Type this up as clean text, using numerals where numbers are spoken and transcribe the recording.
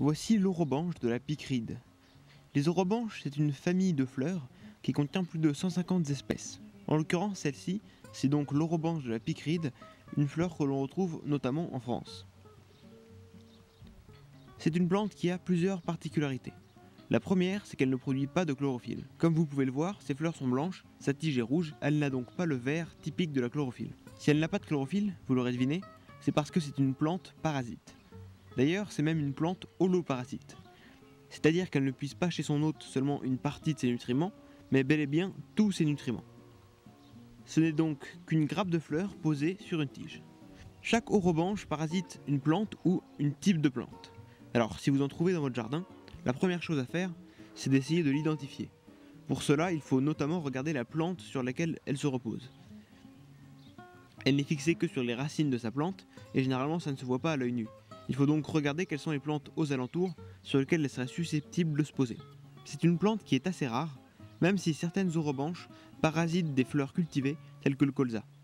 Voici l'orobanche de la picride. Les orobanches, c'est une famille de fleurs qui contient plus de 150 espèces. En l'occurrence, celle-ci, c'est donc l'orobanche de la picride, une fleur que l'on retrouve notamment en France. C'est une plante qui a plusieurs particularités. La première, c'est qu'elle ne produit pas de chlorophylle. Comme vous pouvez le voir, ses fleurs sont blanches, sa tige est rouge, elle n'a donc pas le vert typique de la chlorophylle. Si elle n'a pas de chlorophylle, vous l'aurez deviné, c'est parce que c'est une plante parasite. D'ailleurs, c'est même une plante holoparasite. C'est-à-dire qu'elle ne puise pas chez son hôte seulement une partie de ses nutriments, mais bel et bien tous ses nutriments. Ce n'est donc qu'une grappe de fleurs posée sur une tige. Chaque orobanche parasite une plante ou une type de plante. Alors, si vous en trouvez dans votre jardin, la première chose à faire, c'est d'essayer de l'identifier. Pour cela, il faut notamment regarder la plante sur laquelle elle se repose. Elle n'est fixée que sur les racines de sa plante, et généralement ça ne se voit pas à l'œil nu. Il faut donc regarder quelles sont les plantes aux alentours sur lesquelles elle serait susceptible de se poser. C'est une plante qui est assez rare, même si certaines orobanches parasitent des fleurs cultivées telles que le colza.